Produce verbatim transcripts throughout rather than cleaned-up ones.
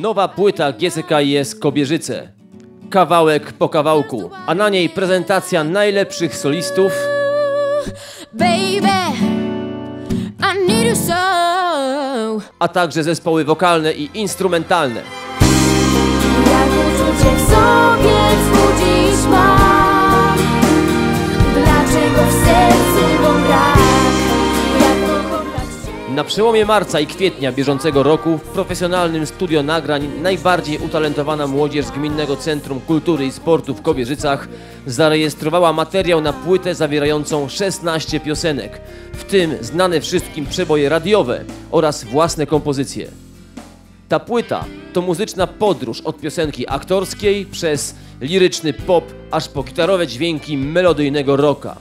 Nowa płyta G C K J Kobierzyce. Kawałek po kawałku, a na niej prezentacja najlepszych solistów, Baby, I need you so. a także zespoły wokalne i instrumentalne. Jak uczucie w sobie wzbudzić mam, dlaczego w sercu go brak? Jak to kochać cię? Na przełomie marca i kwietnia bieżącego roku w profesjonalnym studio nagrań najbardziej utalentowana młodzież z Gminnego Centrum Kultury i Sportu w Kobierzycach zarejestrowała materiał na płytę zawierającą szesnaście piosenek, w tym znane wszystkim przeboje radiowe oraz własne kompozycje. Ta płyta to muzyczna podróż od piosenki aktorskiej przez liryczny pop aż po gitarowe dźwięki melodyjnego rocka.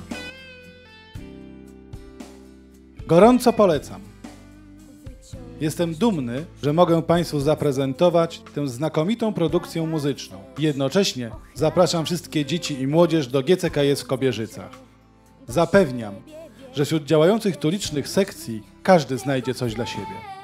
Gorąco polecam. Jestem dumny, że mogę Państwu zaprezentować tę znakomitą produkcję muzyczną. Jednocześnie zapraszam wszystkie dzieci i młodzież do G C K J w Kobierzycach. Zapewniam, że wśród działających tu licznych sekcji każdy znajdzie coś dla siebie.